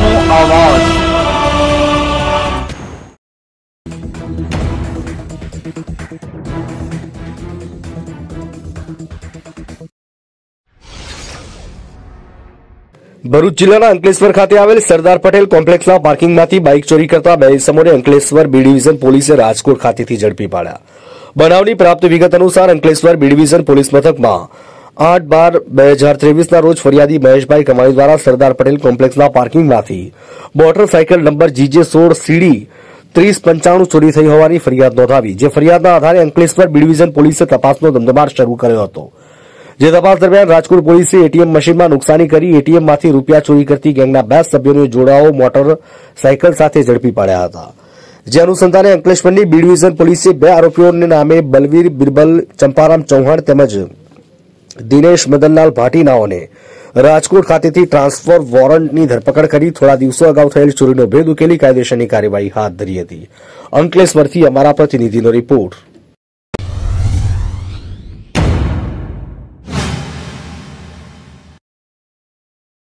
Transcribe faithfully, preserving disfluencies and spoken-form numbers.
जनताનો અવાજ। ભરૂચ જિલ્લાના અંકલેશ્વર ખાતે આવેલ સરદાર પટેલ કોમ્પ્લેક્સના પાર્કિંગમાંથી બાઇક ચોરી કરતા બે ઇસમોને અંકલેશ્વર બી ડિવિઝન પોલીસે રાજકોટ ખાતેથી ઝડપી પાડ્યા। બનાવની પ્રાપ્ત વિગત અનુસાર અંકલેશ્વર બી ડિવિઝન પોલીસ મથકમાં આઠ બાર બે હજાર ત્રેવીસના રોજ ફરિયાદી મહેશભાઈ કમાણી દ્વારા સરદાર પટેલ કોમ્પ્લેક્સના પાર્કિંગમાંથી મોટરસાયકલ નંબર જીજે સોળ સીડી ત્રીસ પંચાણું ચોરી થઈ હોવાની ફરિયાદ નોંધાવી, જે ફરિયાદના આધારે અંકલેશ્વર બી ડિવિઝન પોલીસે તપાસનો ધમધમાટ શરૂ કર્યો હતો। જે તપાસ દરમિયાન રાજકોટ પોલીસે એટીએમ મશીનમાં નુકસાની કરી એટીએમમાંથી રૂપિયા ચોરી કરતી ગેંગના બે સભ્યોને જોડાઓ મોટરસાયકલ સાથે ઝડપી પાડ્યા હતા। જે અનુસંધાને અંકલેશ્વરની બી ડિવિઝન પોલીસે બે આરોપીઓને નામે બલવીર બિરબલ ચંપારામ ચૌહાણ તેમજ દિનેશ મદનલાલ ભાટીનાઓને રાજકોટ ખાતેથી ટ્રાન્સફર વોરંટની ધરપકડ કરી થોડા દિવસો અગાઉ થયેલ ચોરીનો ભેદ ઉકેલી કાયદેસરની કાર્યવાહી હાથ ધરી હતી। અંકલેશ્વરથી અમારા પ્રતિનિધિનો રિપોર્ટ।